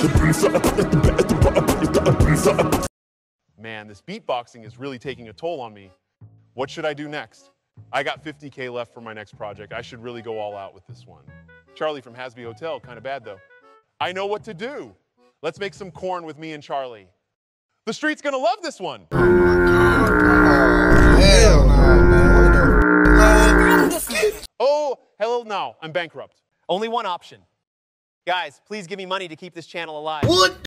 Man, this beatboxing is really taking a toll on me. What should I do next? I got 50K left for my next project. I should really go all out with this one. Charlie from Hasby Hotel, kind of bad though. I know what to do. Let's make some corn with me and Charlie. The street's gonna love this one. Oh, hell no, man. Oh, hello now, I'm bankrupt. Only one option. Guys, please give me money to keep this channel alive. What?